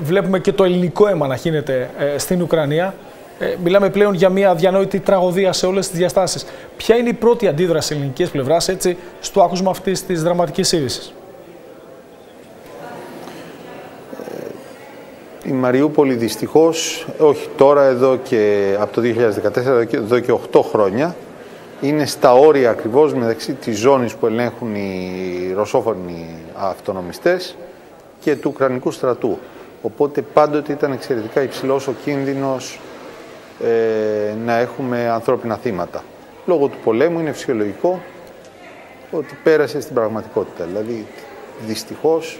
βλέπουμε και το ελληνικό αίμα να χύνεται στην Ουκρανία. Μιλάμε πλέον για μια αδιανόητη τραγωδία σε όλες τις διαστάσεις. Ποια είναι η πρώτη αντίδραση ελληνικής πλευράς στο άκουσμα αυτής της δραματικής είδησης? Η Μαριούπολη δυστυχώς, όχι τώρα, εδώ και από το 2014, εδώ και 8 χρόνια, είναι στα όρια ακριβώς μεταξύ της ζώνης που ελέγχουν οι ρωσόφωνοι αυτονομιστές και του Ουκρανικού στρατού. Οπότε πάντοτε ήταν εξαιρετικά υψηλός ο κίνδυνος να έχουμε ανθρώπινα θύματα. Λόγω του πολέμου είναι φυσιολογικό ότι πέρασε στην πραγματικότητα. Δηλαδή, δυστυχώς,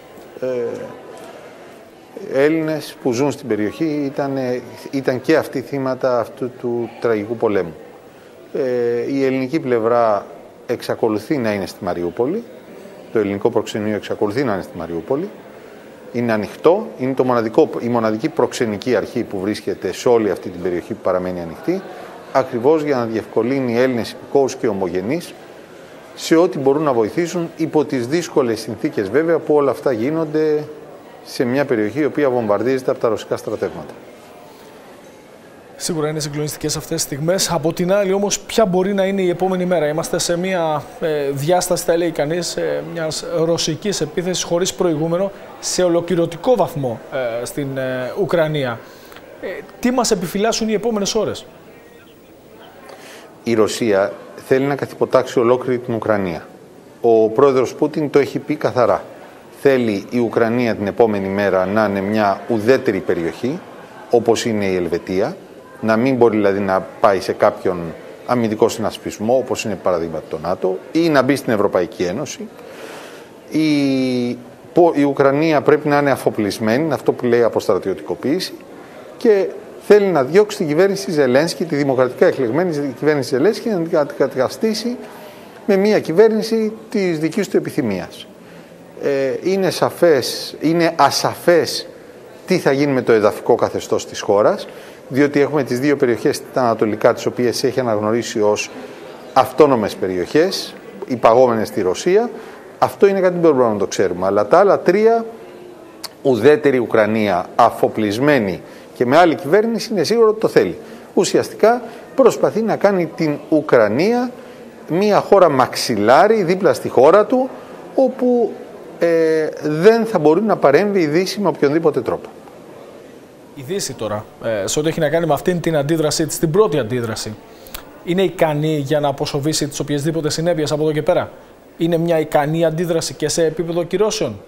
Έλληνες που ζουν στην περιοχή ήταν και αυτοί θύματα αυτού του τραγικού πολέμου. Η ελληνική πλευρά εξακολουθεί να είναι στη Μαριούπολη. Το ελληνικό προξενείο εξακολουθεί να είναι στη Μαριούπολη. Είναι ανοιχτό. Είναι η μοναδική προξενική αρχή που βρίσκεται σε όλη αυτή την περιοχή που παραμένει ανοιχτή, ακριβώς για να διευκολύνει Έλληνες υπηκόους και ομογενείς σε ό,τι μπορούν να βοηθήσουν υπό τις δύσκολες συνθήκες, βέβαια, που όλα αυτά γίνονται σε μια περιοχή η οποία βομβαρδίζεται από τα ρωσικά στρατεύματα. Σίγουρα είναι συγκλονιστικές αυτές τις στιγμές. Από την άλλη όμως, ποια μπορεί να είναι η επόμενη μέρα? Είμαστε σε μια διάσταση, θα λέει κανείς, μιας ρωσικής επίθεσης χωρίς προηγούμενο σε ολοκληρωτικό βαθμό στην Ουκρανία. Τι μας επιφυλάσσουν οι επόμενες ώρες? Η Ρωσία θέλει να καθυποτάξει ολόκληρη την Ουκρανία. Ο πρόεδρος Πούτιν το έχει πει καθαρά. Θέλει η Ουκρανία την επόμενη μέρα να είναι μια ουδέτερη περιοχή, όπως είναι η Ελβετία, να μην μπορεί δηλαδή να πάει σε κάποιον αμυντικό συνασπισμό, όπως είναι παραδείγμα το ΝΑΤΟ, ή να μπει στην Ευρωπαϊκή Ένωση. Η Ουκρανία πρέπει να είναι αφοπλισμένη, αυτό που λέει αποστρατιωτικοποίηση, και θέλει να διώξει την κυβέρνηση Ζελένσκι, τη δημοκρατικά εκλεγμένη κυβέρνηση Ζελένσκι, να την καταστήσει με μια κυβέρνηση της δικής του επιθυμίας. Είναι ασαφές τι θα γίνει με το εδαφικό καθεστώς της χώρας, διότι έχουμε τις δύο περιοχές τα ανατολικά, τις οποίες έχει αναγνωρίσει ως αυτόνομες περιοχές, υπαγόμενες στη Ρωσία. Αυτό είναι κάτι που δεν μπορούμε να το ξέρουμε. Αλλά τα άλλα τρία, ουδέτερη Ουκρανία, αφοπλισμένη και με άλλη κυβέρνηση, είναι σίγουρο ότι το θέλει. Ουσιαστικά προσπαθεί να κάνει την Ουκρανία μια χώρα μαξιλάρι δίπλα στη χώρα του, όπου δεν θα μπορεί να παρέμβει η Δύση με οποιονδήποτε τρόπο. Η Δύση τώρα, σε ό,τι έχει να κάνει με αυτήν την αντίδρασή της, την πρώτη αντίδραση, είναι ικανή για να αποσοβήσει τις οποιασδήποτε συνέπειες από εδώ και πέρα? Είναι μια ικανή αντίδραση και σε επίπεδο κυρώσεων?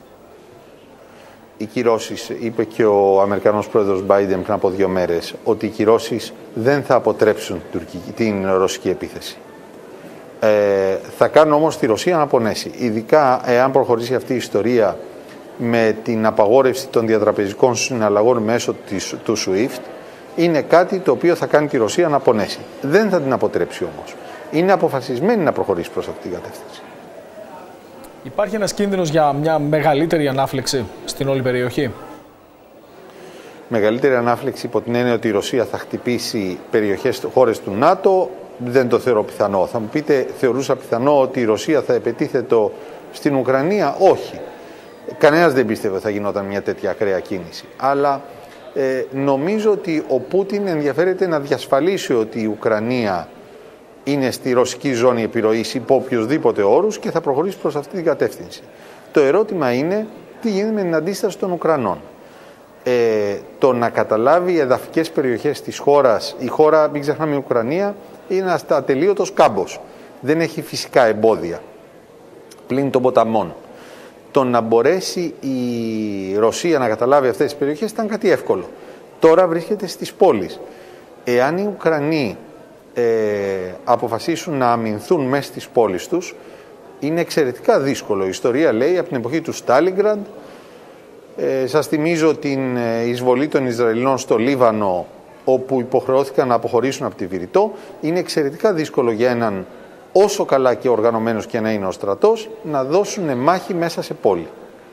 Οι κυρώσεις, είπε και ο Αμερικανός πρόεδρος Biden πριν από 2 μέρες, ότι οι κυρώσεις δεν θα αποτρέψουν την ρωσική επίθεση. Θα κάνουν όμως τη Ρωσία να πονέσει. Ειδικά εάν προχωρήσει αυτή η ιστορία με την απαγόρευση των διατραπεζικών συναλλαγών μέσω του SWIFT, είναι κάτι το οποίο θα κάνει τη Ρωσία να πονέσει. Δεν θα την αποτρέψει όμως. Είναι αποφασισμένη να προχωρήσει προς αυτή την κατεύθυνση. Υπάρχει ένας κίνδυνος για μια μεγαλύτερη ανάφλεξη στην όλη περιοχή? Μεγαλύτερη ανάφλεξη υπό την έννοια ότι η Ρωσία θα χτυπήσει χώρες του ΝΑΤΟ, δεν το θεωρώ πιθανό. Θα μου πείτε, θεωρούσα πιθανό ότι η Ρωσία θα επετίθετο στην Ουκρανία? Όχι. Κανένας δεν πίστευε ότι θα γινόταν μια τέτοια ακραία κίνηση. Αλλά νομίζω ότι ο Πούτιν ενδιαφέρεται να διασφαλίσει ότι η Ουκρανία είναι στη ρωσική ζώνη επιρροής υπό οποιοσδήποτε όρους και θα προχωρήσει προς αυτή την κατεύθυνση. Το ερώτημα είναι τι γίνεται με την αντίσταση των Ουκρανών. Το να καταλάβει εδαφικές περιοχές της χώρας, η χώρα, μην ξεχνάμε, η Ουκρανία είναι ένας ατελείωτος κάμπος. Δεν έχει φυσικά εμπόδια πλην των ποταμών. Το να μπορέσει η Ρωσία να καταλάβει αυτές τις περιοχές ήταν κάτι εύκολο. Τώρα βρίσκεται στις πόλεις. Εάν οι Ουκρανοί αποφασίσουν να αμυνθούν μέσα στις πόλεις τους, είναι εξαιρετικά δύσκολο. Η ιστορία λέει από την εποχή του Στάλινγκραντ. Σας θυμίζω την εισβολή των Ισραηλινών στο Λίβανο, όπου υποχρεώθηκαν να αποχωρήσουν από τη Βηρητό. Είναι εξαιρετικά δύσκολο για έναν, όσο καλά και οργανωμένος και να είναι ο στρατός, να δώσουν μάχη μέσα σε πόλη.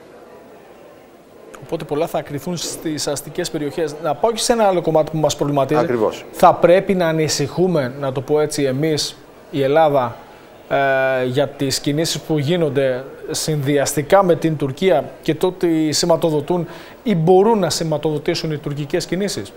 Οπότε πολλά θα κρυθούν στις αστικές περιοχές. Να πάω και σε ένα άλλο κομμάτι που μας προβληματίζει. Ακριβώς. Θα πρέπει να ανησυχούμε, να το πω έτσι, εμείς, η Ελλάδα, για τις κινήσεις που γίνονται συνδυαστικά με την Τουρκία και το ότι σηματοδοτούν ή μπορούν να σηματοδοτήσουν οι τουρκικές κινήσεις?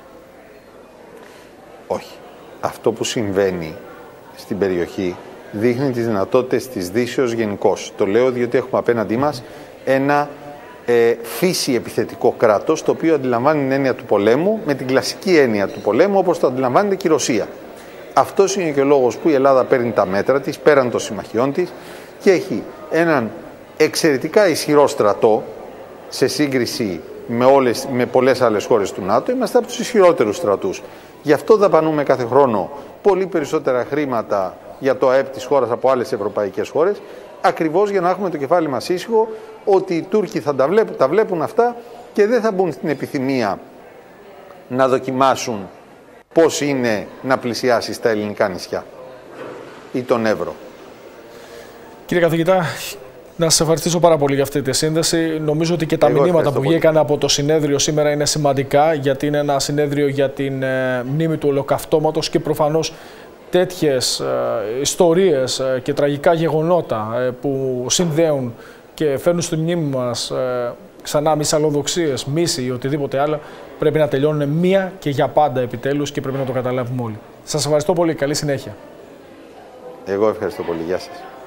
Όχι. Αυτό που συμβαίνει στην περιοχή δείχνει τις δυνατότητες της Δύσεως γενικώς. Το λέω διότι έχουμε απέναντί μας ένα φύση επιθετικό κράτος, το οποίο αντιλαμβάνει την έννοια του πολέμου με την κλασική έννοια του πολέμου, όπως το αντιλαμβάνεται και η Ρωσία. Αυτός είναι και ο λόγος που η Ελλάδα παίρνει τα μέτρα της πέραν των συμμαχιών της και έχει έναν εξαιρετικά ισχυρό στρατό σε σύγκριση με πολλές άλλες χώρες του ΝΑΤΟ. Είμαστε από τους ισχυρότερους στρατούς. Γι' αυτό δαπανούμε κάθε χρόνο πολύ περισσότερα χρήματα για το ΑΕΠ της χώρας από άλλες ευρωπαϊκές χώρες, ακριβώς για να έχουμε το κεφάλι μας ήσυχο ότι οι Τούρκοι θα τα βλέπουν αυτά και δεν θα μπουν στην επιθυμία να δοκιμάσουν πώς είναι να πλησιάσει στα ελληνικά νησιά ή τον Εύρο. Κύριε καθηγητά, να σας ευχαριστήσω πάρα πολύ για αυτή τη σύνδεση. Νομίζω ότι και τα μηνύματα που βγήκαν από το συνέδριο σήμερα είναι σημαντικά, γιατί είναι ένα συνέδριο για την μνήμη του Ολοκαυτώματος και προφανώς τέτοιες ιστορίες και τραγικά γεγονότα που συνδέουν και φέρνουν στη μνήμη μας ξανά μυσαλλοδοξίες, μίση ή οτιδήποτε άλλο, πρέπει να τελειώνουν μία και για πάντα επιτέλους και πρέπει να το καταλάβουμε όλοι. Σας ευχαριστώ πολύ. Καλή συνέχεια. Εγώ ευχαριστώ πολύ. Γεια σας.